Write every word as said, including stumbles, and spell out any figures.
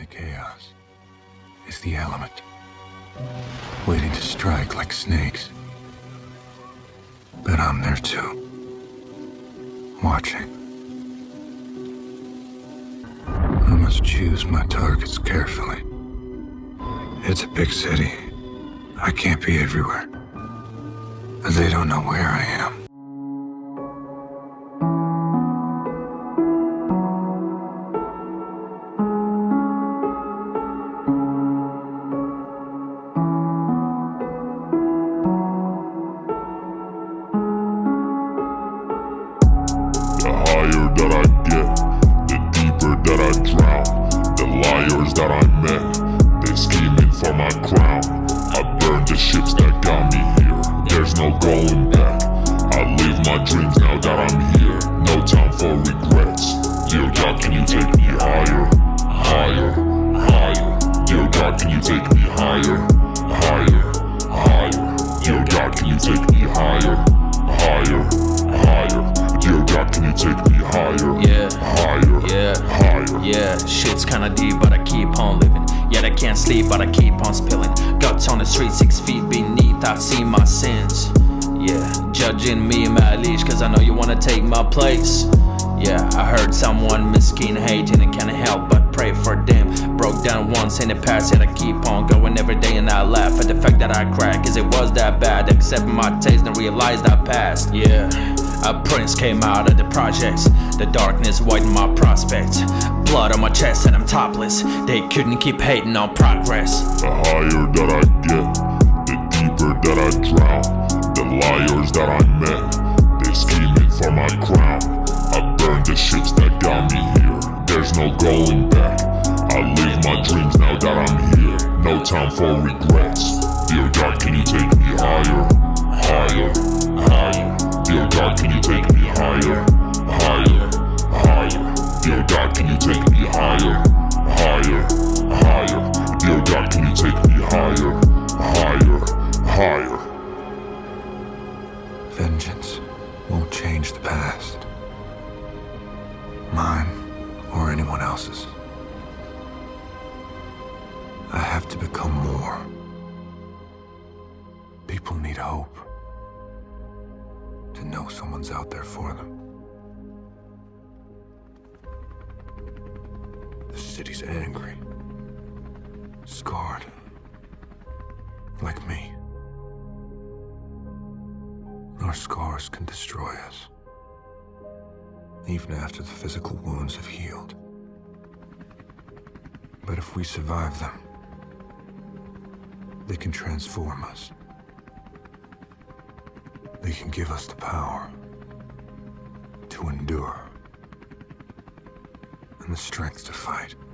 chaos is the element, waiting to strike like snakes. But I'm there too, watching. I must choose my targets carefully. It's a big city. I can't be everywhere. They don't know where I am. The higher that I get, the deeper that I drown. The liars that I met, they scheming for my crown. I burned the ships that got me here, there's no going back. I live my dreams now that I'm here, no time for regrets. Dear God, can you take me higher, higher, higher? Dear God, can you take me higher, higher, higher? Dear God, can you take me higher, higher, higher? Dear God, can you take me higher, yeah, higher, yeah, higher? Yeah, shit's kinda deep, but I keep on living. Yet I can't sleep, but I keep on spilling. Guts on the street, six feet beneath, I see my sins. Yeah, judging me in my leash, cause I know you wanna take my place. Yeah, I heard someone miskin hating and can't help but pray for them. Broke down once in the past, yet I keep on going every day and I laugh at the fact that I crack, cause it was that bad. Accept my taste and realize that past. Yeah, a prince came out of the projects. The darkness widened my prospects. Blood on my chest and I'm topless. They couldn't keep hating on progress. The higher that I get, the deeper that I drown. The liars that I met, they scheming for my crown. I burned the ships that got me here, there's no going back. I live my dreams now that I'm here, no time for regrets. Dear God, can you take me higher, higher, higher? Dear God, can you take me higher, higher, higher? Dear God, can you take me higher, higher, higher? Dear God, can you take me higher, higher, higher? Vengeance won't change the past. Mine or anyone else's. I have to become more. People need hope. To know someone's out there for them. The city's angry. Scarred. Like me. Our scars can destroy us. Even after the physical wounds have healed. But if we survive them, they can transform us. They can give us the power to endure and the strength to fight.